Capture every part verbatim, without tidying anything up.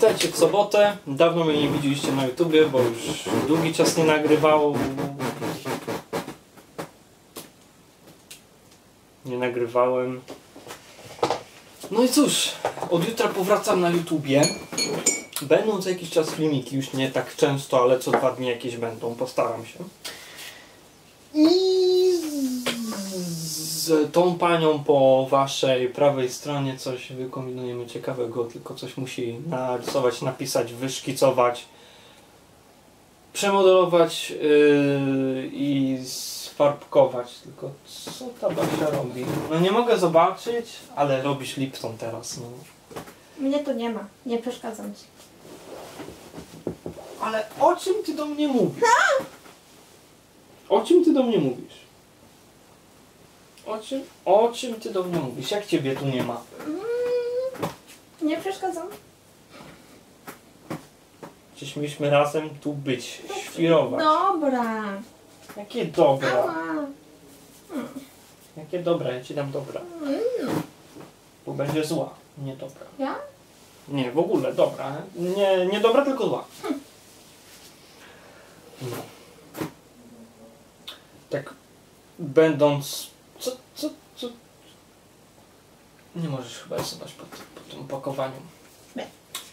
Witajcie w sobotę. Dawno mnie nie widzieliście na YouTubie, bo już długi czas nie nagrywało. Nie nagrywałem. No i cóż, od jutra powracam na YouTubie. Będą co jakiś czas filmiki, już nie tak często, ale co dwa dni jakieś będą, postaram się. I z tą panią po waszej prawej stronie coś wykombinujemy ciekawego, tylko coś musi narysować, napisać, wyszkicować, przemodelować yy, i sfarbkować. Tylko co ta Basia robi? No nie mogę zobaczyć, ale robisz Lipton teraz. No. Mnie to nie ma, nie przeszkadzam ci. Ale o czym ty do mnie mówisz? O czym ty do mnie mówisz? O czym, o czym ty do mnie mówisz? Jak ciebie tu nie ma? Mm, nie przeszkadzam. Przecież mieliśmy razem tu być, świrować. Dobra. Jakie dobra? Ała. Jakie dobra? Ja ci dam dobra. Mm. Bo będzie zła, nie dobra. Ja? Nie, w ogóle dobra. Nie, nie dobra, tylko zła. No. Tak będąc... Co, co, co? Nie możesz chyba rysować po, po tym opakowaniu. Nie.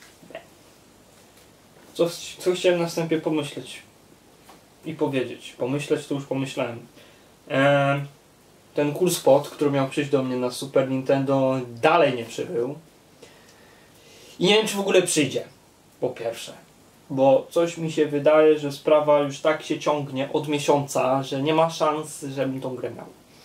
Co, co chciałem na wstępie pomyśleć i powiedzieć. Pomyśleć to już pomyślałem. Eee, ten Cool Spot, który miał przyjść do mnie na Super Nintendo, dalej nie przybył. I nie wiem, czy w ogóle przyjdzie. Po pierwsze. Bo coś mi się wydaje, że sprawa już tak się ciągnie od miesiąca, że nie ma szans, żebym tą grę miał.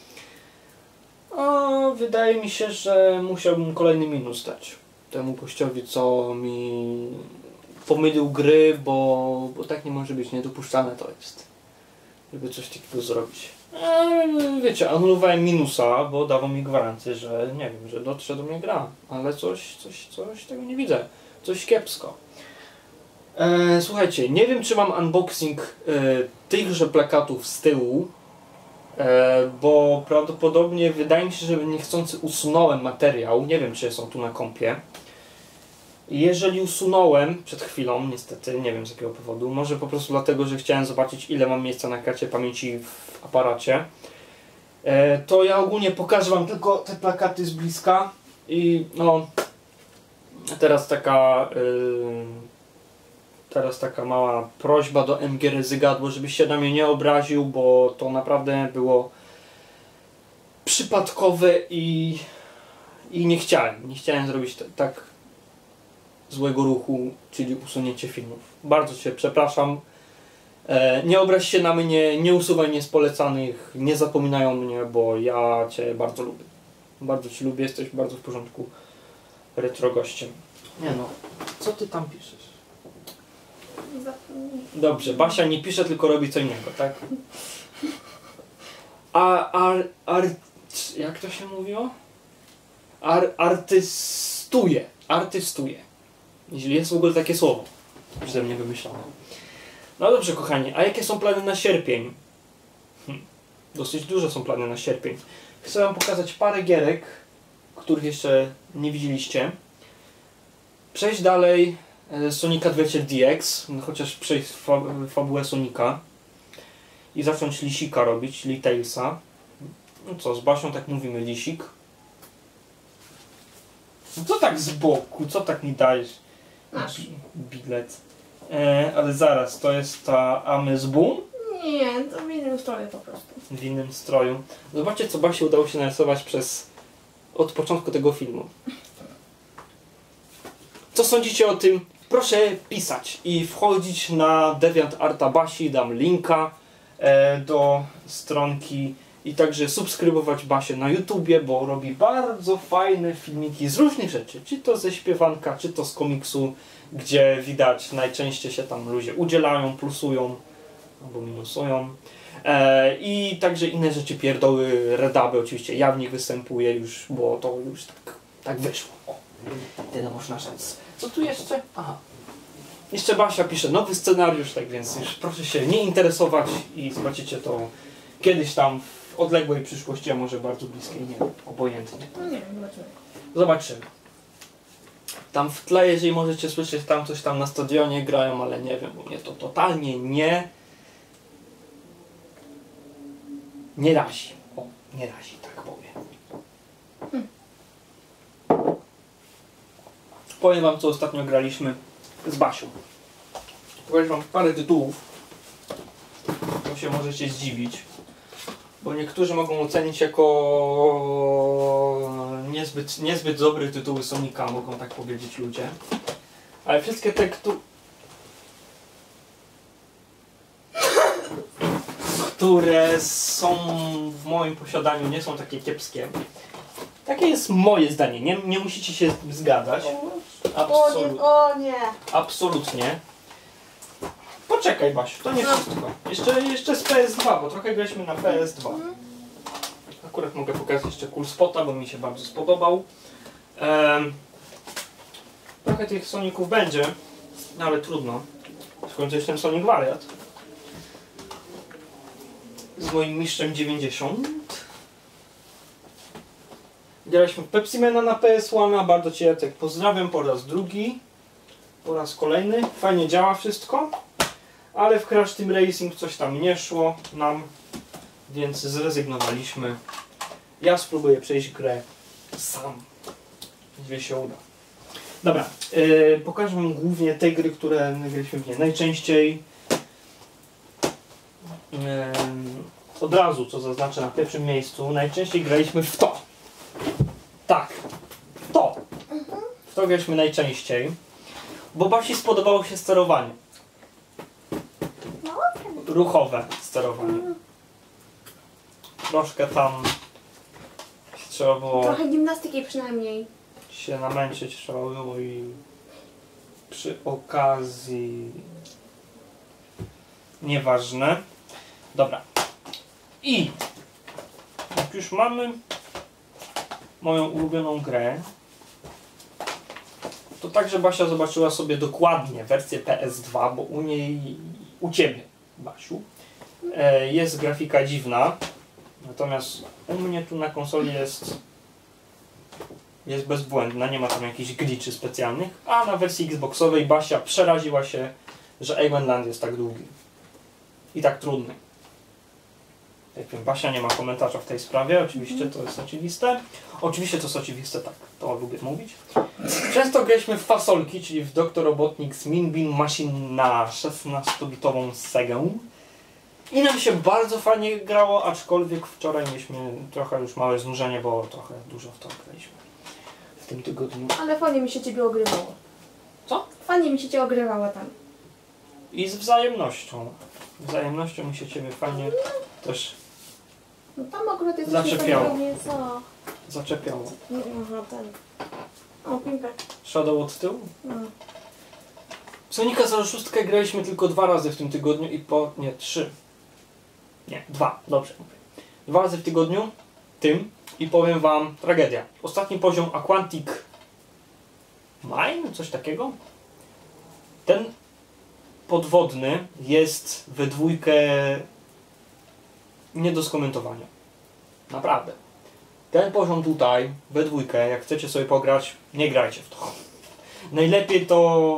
A wydaje mi się, że musiałbym kolejny minus dać temu gościowi, co mi pomylił gry, bo, bo tak nie może być, niedopuszczalne to jest, żeby coś takiego zrobić. Eee, wiecie, anulowałem minusa, bo dawał mi gwarancję, że nie wiem, że dotrze do mnie gra, ale coś, coś, coś tego nie widzę, coś kiepsko. Eee, słuchajcie, nie wiem, czy mam unboxing e, tychże plakatów z tyłu, e, bo prawdopodobnie wydaje mi się, że niechcący usunąłem materiał, nie wiem, czy są tu na kompie. Jeżeli usunąłem przed chwilą, niestety, nie wiem z jakiego powodu, może po prostu dlatego, że chciałem zobaczyć, ile mam miejsca na karcie pamięci w aparacie, e, to ja ogólnie pokażę wam tylko te plakaty z bliska i no, teraz taka, yy, teraz taka mała prośba do M G Rezygadło, żebyś się na mnie nie obraził, bo to naprawdę było przypadkowe i, i nie chciałem, nie chciałem zrobić t- tak złego ruchu, czyli usunięcie filmów. Bardzo cię przepraszam. E, nie obraź się na mnie, nie usuwaj mnie z polecanych, nie zapominaj o mnie, bo ja cię bardzo lubię. Bardzo ci lubię, jesteś bardzo w porządku retro gościem. Nie no, co ty tam piszesz? Dobrze, Basia nie pisze, tylko robi co innego, tak? A, ar, ar, jak to się mówiło? Ar, artystuje, artystuje. Jeśli jest w ogóle takie słowo, przeze mnie wymyślone. No dobrze, kochani, a jakie są plany na sierpień? Hm. Dosyć duże są plany na sierpień. Chcę wam pokazać parę gierek, których jeszcze nie widzieliście. Przejść dalej Sonic Adventure D X, no chociaż przejść fa fabułę Sonika i zacząć Lisika robić, Litailsa. No co, z Basią tak mówimy Lisik. No co tak z boku, co tak mi dajesz? Masz. Bilet. E, ale zaraz, to jest ta Ames Boom? Nie, to w innym stroju po prostu. W innym stroju. Zobaczcie, co Basi udało się narysować przez od początku tego filmu. Co sądzicie o tym? Proszę pisać i wchodzić na DeviantArta Basi, dam linka e, do stronki i także subskrybować Basię na YouTubie, bo robi bardzo fajne filmiki z różnych rzeczy, czy to ze śpiewanka, czy to z komiksu, gdzie widać najczęściej się tam ludzie udzielają, plusują albo minusują. E, I także inne rzeczy, pierdoły, redaby, oczywiście ja w nich występuję już, bo to już tak, tak wyszło. O, tyle można rzec. Co tu jeszcze? Aha. Jeszcze Basia pisze nowy scenariusz, tak więc już proszę się nie interesować i zobaczycie to kiedyś tam w odległej przyszłości, a może bardzo bliskiej, nie wiem, obojętnie. No nie wiem, zobaczymy. Zobaczymy. Tam w tle, jeżeli możecie słyszeć, tam coś tam na stadionie grają, ale nie wiem, bo mnie to totalnie nie... Nie razi. O, nie razi, tak powiem. Hmm. Powiem wam, co ostatnio graliśmy z Basią. Pokażę wam parę tytułów, bo się możecie zdziwić. Bo niektórzy mogą ocenić jako niezbyt, niezbyt dobre tytuły Sonika, mogą tak powiedzieć ludzie. Ale wszystkie te, ktu... które są w moim posiadaniu, nie są takie kiepskie. Takie jest moje zdanie, nie, nie musicie się zgadzać. O nie, o nie. Absolutnie. Poczekaj, Basiu, to nie No. wszystko. Jeszcze, jeszcze z P S dwa, bo trochę graliśmy na P S dwa. Akurat mogę pokazać jeszcze Cool Spota, bo mi się bardzo spodobał. Ehm, trochę tych Soników będzie, no ale trudno. W końcu jestem Sonic Wariat. Z moim mistrzem dziewięćdziesiąt. Graliśmy w Pepsimana na P S jeden, bardzo Cię Jacek pozdrawiam po raz drugi. Po raz kolejny. Fajnie działa wszystko. Ale w Crash Team Racing coś tam nie szło nam, więc zrezygnowaliśmy. Ja spróbuję przejść grę sam. Gdzie się uda. Dobra, yy, pokażę wam głównie te gry, które graliśmy w nie najczęściej. Yy, od razu, co zaznaczę na pierwszym miejscu, najczęściej graliśmy w to. Tak, w to. W to graliśmy najczęściej. Bo Basi spodobało się sterowanie. Ruchowe sterowanie. Troszkę tam trzeba było Trochę gimnastyki przynajmniej. się namęczyć, trzeba było i przy okazji nieważne. Dobra. I jak już mamy moją ulubioną grę, to także Basia zobaczyła sobie dokładnie wersję P S dwa, bo u niej, u Ciebie, Basiu, e, jest grafika dziwna, natomiast u mnie tu na konsoli jest jest bezbłędna, nie ma tam jakichś glitchy specjalnych, a na wersji Xboxowej Basia przeraziła się, że Eggman Land jest tak długi i tak trudny. Jak wiem, Basia nie ma komentarza w tej sprawie, oczywiście to jest oczywiste. Oczywiście to jest oczywiste, tak, to lubię mówić. Często graliśmy w fasolki, czyli w Doktor Robotnik z Min Bean Machine na szesnastobitową Segę. I nam się bardzo fajnie grało, aczkolwiek wczoraj mieliśmy trochę już małe znużenie, bo trochę dużo w to graliśmy w tym tygodniu. Ale fajnie mi się ciebie ogrywało. Co? Fajnie mi się cię ogrywało tam. I z wzajemnością. Wzajemnością mi się ciebie fajnie też No tam akurat jest Zaczepiało. nie co. zaczepiało. Nie, aha, ten. O, piłkę. Shadow od tyłu? No. Sonika zero sześć graliśmy tylko dwa razy w tym tygodniu i po... nie, trzy. Nie, dwa, dobrze mówię. Dwa razy w tygodniu, tym, i powiem wam, tragedia. Ostatni poziom Aquantic Mine, coś takiego. Ten podwodny jest we dwójkę nie do skomentowania. Naprawdę. Ten poziom tutaj, we dwójkę, jak chcecie sobie pograć, nie grajcie w to. Najlepiej to...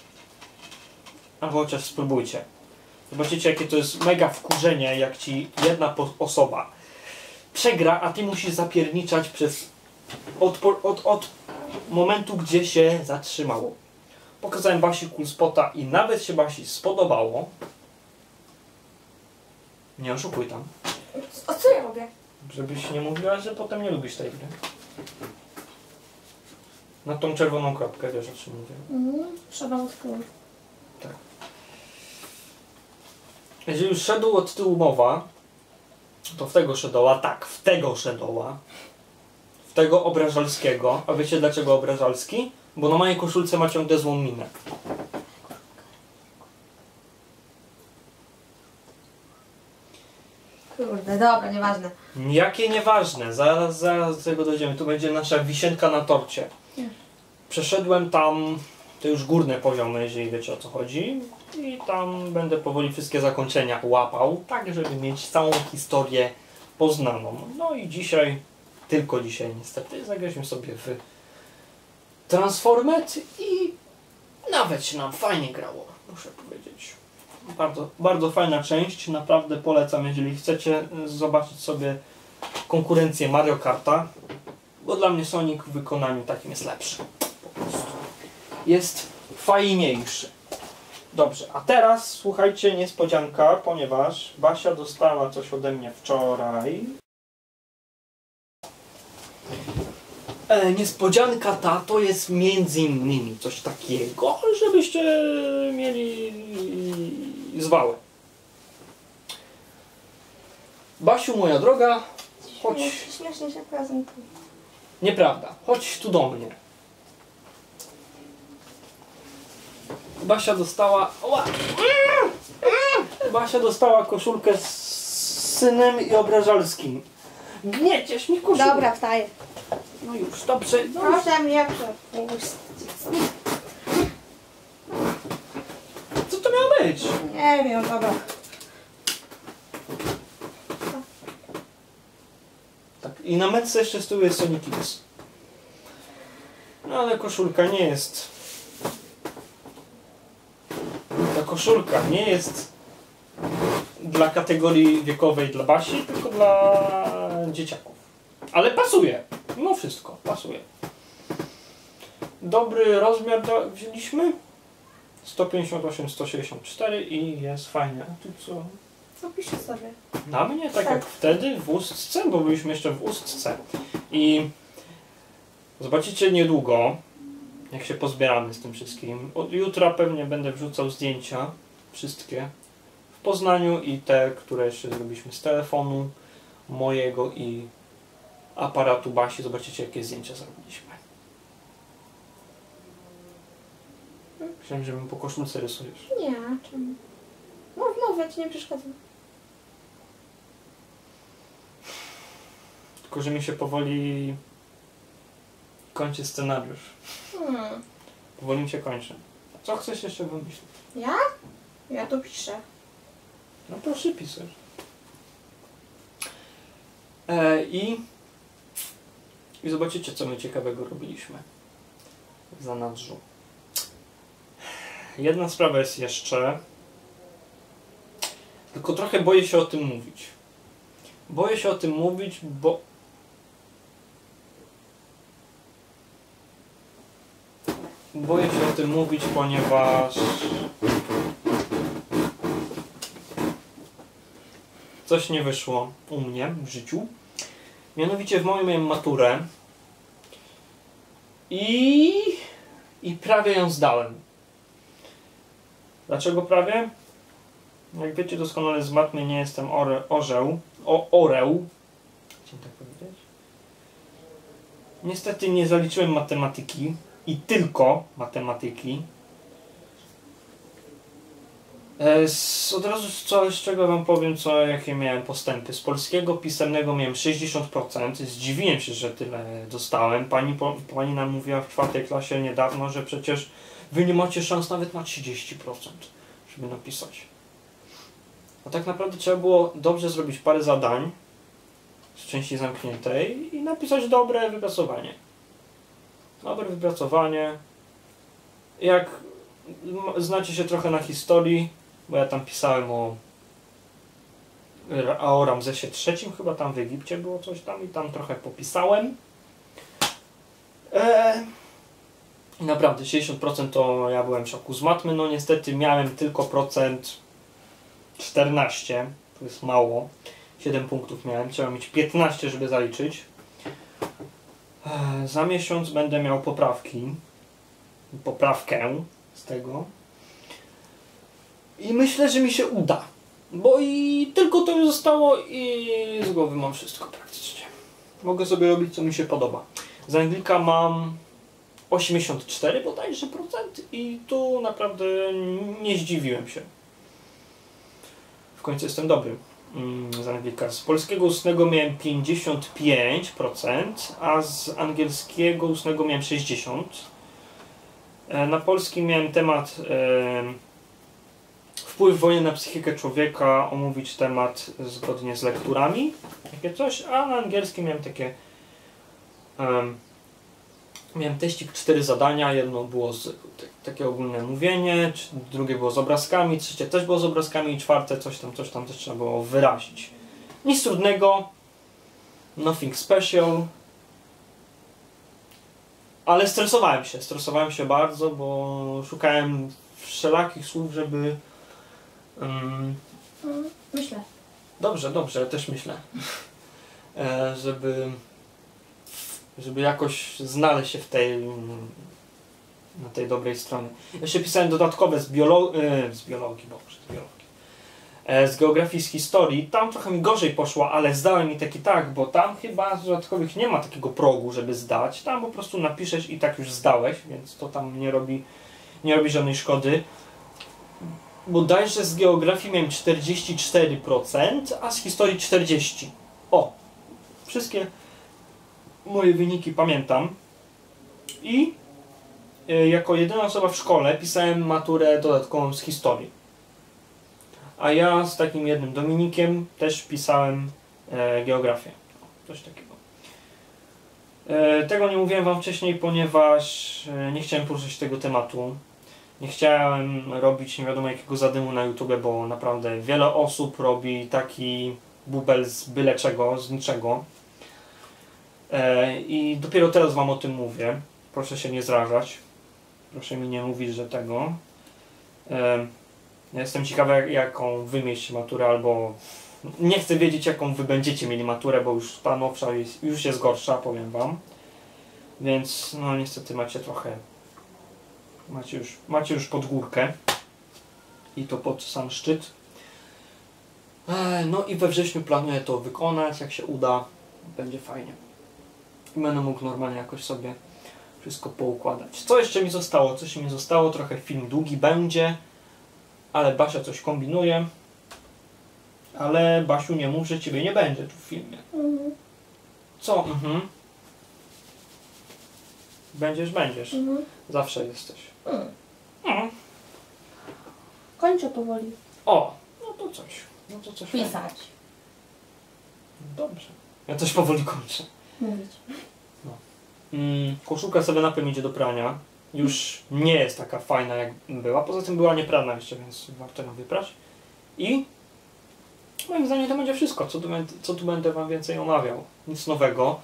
albo chociaż spróbujcie. Zobaczycie, jakie to jest mega wkurzenie, jak ci jedna osoba przegra, a ty musisz zapierniczać przez od, od, od momentu, gdzie się zatrzymało. Pokazałem Basi Cool Spota i nawet się Basi spodobało. Nie oszukuj tam. O co ja robię? Żebyś nie mówiła, że potem nie lubisz tej gry. Na tą czerwoną kropkę, wiesz o czym mówię. Mhm, trzeba od tyłu. Tak. Jeżeli już Shadow od tyłu mowa, to w tego Shadowa, tak, w tego Shadowa, w tego obrażalskiego. A wiecie dlaczego obrażalski? Bo na mojej koszulce ma ciągle złą minę. Kurde, dobra, nieważne. Jakie nieważne, zaraz, zaraz do tego dojdziemy. Tu będzie nasza wisienka na torcie. Przeszedłem tam, to już górne poziomy, jeżeli wiecie o co chodzi. I tam będę powoli wszystkie zakończenia łapał, tak żeby mieć całą historię poznaną. No i dzisiaj, tylko dzisiaj niestety, zagraliśmy sobie w Transformet i nawet się nam fajnie grało, muszę powiedzieć. Bardzo, bardzo fajna część, naprawdę polecam, jeżeli chcecie zobaczyć sobie konkurencję Mario Karta, bo dla mnie Sonic w wykonaniu takim jest lepszy. Po prostu. Jest fajniejszy. Dobrze, a teraz słuchajcie, niespodzianka, ponieważ Basia dostała coś ode mnie wczoraj. E, niespodzianka ta to jest między innymi coś takiego, żebyście mieli zwałę. Basiu, moja droga, chodź. Śmiesznie się prezentuje. Nieprawda, chodź tu do mnie. Basia dostała... Oła! Basia dostała koszulkę z synem i obrażalskim. Gnieciesz mi koszulkę. Dobra, wstaję. No już, dobrze. No już. Proszę mnie przepuścić. Co to miało być? Nie wiem, dobra. Tak, i na metce jeszcze z tyłu jest Sonic X. No ale koszulka nie jest... Ta koszulka nie jest dla kategorii wiekowej dla Basi, tylko dla dzieciaków. Ale pasuje. Mimo wszystko, pasuje. Dobry rozmiar do, wzięliśmy. sto pięćdziesiąt osiem sto sześćdziesiąt cztery i jest fajnie. A tu co? Co piszę sobie? Na mnie, tak, Tak. jak wtedy w ustce, bo byliśmy jeszcze w ustce. I zobaczycie niedługo, jak się pozbieramy z tym wszystkim. Od jutra pewnie będę wrzucał zdjęcia, wszystkie, w Poznaniu i te, które jeszcze zrobiliśmy z telefonu mojego i aparatu Basi. Zobaczycie, jakie zdjęcia zrobiliśmy. Myślałem, że mi po koszulce rysujesz. Nie, czemu? Mów, mów, ja ci nie przeszkadzam. Tylko, że mi się powoli kończy scenariusz. Hmm. Powoli mi się kończy. Co chcesz jeszcze wymyślić? Ja? Ja to piszę. No proszę pisać. E, i, I zobaczycie, co my ciekawego robiliśmy w zanadrzu. Jedna sprawa jest jeszcze, tylko trochę boję się o tym mówić. Boję się o tym mówić, bo boję się o tym mówić, ponieważ coś nie wyszło u mnie w życiu. Mianowicie w moją miałem maturę i, i prawie ją zdałem. Dlaczego prawie? Jak wiecie doskonale, z matmy nie jestem ore, orzeł, o, oreł. Chciałem tak powiedzieć. Niestety nie zaliczyłem matematyki i tylko matematyki. E, z, od razu z, co, z czego wam powiem, co, jakie miałem postępy. Z polskiego pisemnego miałem sześćdziesiąt procent. Zdziwiłem się, że tyle dostałem. Pani, po, pani nam mówiła w czwartej klasie niedawno, że przecież wy nie macie szans nawet na trzydzieści procent, żeby napisać. A tak naprawdę trzeba było dobrze zrobić parę zadań z części zamkniętej i napisać dobre wypracowanie. Dobre wypracowanie. Jak znacie się trochę na historii, bo ja tam pisałem o, o Ramzesie trzecim, chyba tam w Egipcie było coś tam i tam trochę popisałem. Eee, I naprawdę sześćdziesiąt procent to ja byłem w szoku. Z matmy no niestety miałem tylko procent czternaście, to jest mało. siedem punktów miałem, trzeba mieć piętnaście, żeby zaliczyć. Eee, za miesiąc będę miał poprawki. Poprawkę z tego. I myślę, że mi się uda. Bo i tylko to mi zostało i z głowy mam wszystko praktycznie. Mogę sobie robić, co mi się podoba. Z Anglika mam osiemdziesiąt cztery bodajże procent i tu naprawdę nie zdziwiłem się. W końcu jestem dobry z Anglika. Z polskiego ustnego miałem pięćdziesiąt pięć procent, a z angielskiego ustnego miałem sześćdziesiąt procent. Na polskim miałem temat e, wpływ wojny na psychikę człowieka, omówić temat zgodnie z lekturami, takie coś, a na angielskim miałem takie e, Miałem teścik, cztery zadania, jedno było z, takie ogólne mówienie, drugie było z obrazkami, trzecie też było z obrazkami i czwarte coś tam, coś tam też trzeba było wyrazić. Nic trudnego, nothing special, ale stresowałem się, stresowałem się bardzo, bo szukałem wszelakich słów, żeby... Um, Myślę. Dobrze, dobrze, też myślę, e, żeby... żeby jakoś znaleźć się w tej, na tej dobrej stronie. Jeszcze pisałem dodatkowe z, biolo e, z biologii, boże, z biologii, e, z geografii, z historii. Tam trochę mi gorzej poszło, ale zdałem i tak i tak, bo tam chyba z dodatkowych nie ma takiego progu, żeby zdać. Tam po prostu napiszesz i tak już zdałeś, więc to tam nie robi, nie robi żadnej szkody. Bodajże z geografii miałem czterdzieści cztery procent, a z historii czterdzieści procent. O! Wszystkie moje wyniki pamiętam i y, jako jedyna osoba w szkole pisałem maturę dodatkową z historii. A ja z takim jednym Dominikiem też pisałem e, geografię. Coś takiego. E, tego nie mówiłem wam wcześniej, ponieważ e, nie chciałem poruszyć tego tematu. Nie chciałem robić nie wiadomo jakiego zadymu na YouTube, bo naprawdę wiele osób robi taki bubel z byle czego, z niczego. I dopiero teraz wam o tym mówię. Proszę się nie zrażać. Proszę mi nie mówić, że tego. Ja jestem ciekawy, jaką wy mieliście maturę, albo nie chcę wiedzieć, jaką wy będziecie mieli maturę, bo już ta nowsza jest, już jest gorsza, powiem wam. Więc no niestety macie trochę macie już, macie już pod górkę i to pod sam szczyt. No i we wrześniu planuję to wykonać, jak się uda, będzie fajnie. Będę mógł normalnie jakoś sobie wszystko poukładać. Co jeszcze mi zostało? Coś mi zostało, trochę film długi będzie, ale Basia coś kombinuje. Ale Basiu, nie mów, że ciebie nie będzie tu w filmie. Mhm. Co? Mhm. Będziesz, będziesz. Mhm. Zawsze jesteś. Mhm. Mhm. Kończę powoli. O, no to coś. No to coś. Pisać. Dobrze. Ja też powoli kończę. Mówić. Mm, koszulka seven-upem idzie do prania. Już nie jest taka fajna jak była. Poza tym była nieprana jeszcze, więc warto ją wyprać. I moim zdaniem to będzie wszystko, co tu, co tu będę wam więcej omawiał. Nic nowego.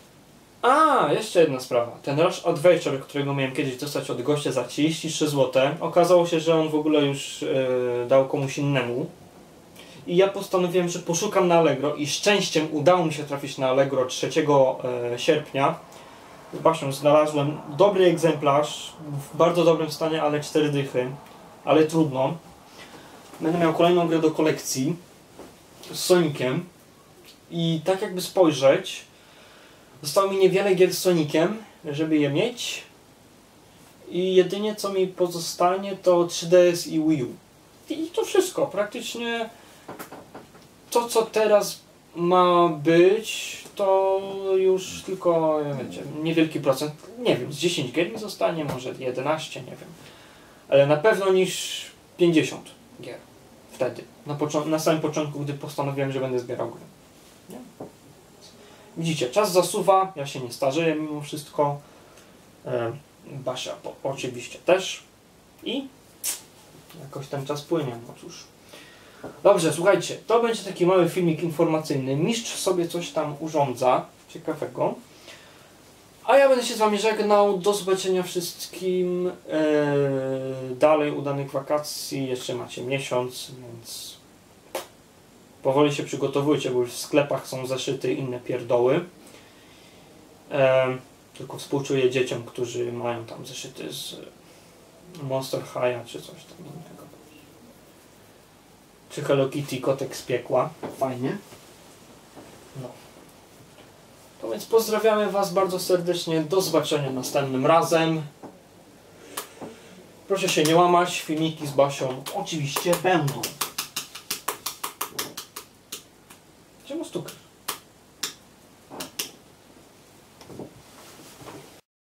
A, jeszcze jedna sprawa. Ten Rush Adventure, którego miałem kiedyś dostać od gościa za trzydzieści trzy złote, okazało się, że on w ogóle już yy, dał komuś innemu. I ja postanowiłem, że poszukam na Allegro i szczęściem udało mi się trafić na Allegro trzeciego sierpnia. Z Basią znalazłem dobry egzemplarz, w bardzo dobrym stanie, ale cztery dychy. Ale trudno. Będę miał kolejną grę do kolekcji z Soniciem. I tak jakby spojrzeć, zostało mi niewiele gier z Soniciem, żeby je mieć. I jedynie co mi pozostanie to trzy D S i Wii U. I to wszystko. Praktycznie to, co teraz ma być, to już tylko, wiecie, niewielki procent. Nie wiem, z dziesięć gier mi zostanie, może jedenaście, nie wiem. Ale na pewno niż pięćdziesiąt gier. Wtedy. Na, na samym początku, gdy postanowiłem, że będę zbierał gry. Nie? Widzicie, czas zasuwa, ja się nie starzeję mimo wszystko. E, Basia po, oczywiście też. I jakoś ten czas płynie, no cóż. Dobrze, słuchajcie, to będzie taki mały filmik informacyjny. Mistrz sobie coś tam urządza ciekawego. A ja będę się z wami żegnał. Do zobaczenia wszystkim. Eee, dalej udanych wakacji. Jeszcze macie miesiąc, więc powoli się przygotowujcie, bo już w sklepach są zeszyty i inne pierdoły. Eee, tylko współczuję dzieciom, którzy mają tam zeszyty z Monster High'a czy coś tam innego. Czy Hello Kitty, kotek z piekła. Fajnie. No. To więc pozdrawiamy was bardzo serdecznie. Do zobaczenia następnym razem. Proszę się nie łamać. Filmiki z Basią oczywiście będą. Czemu stukać?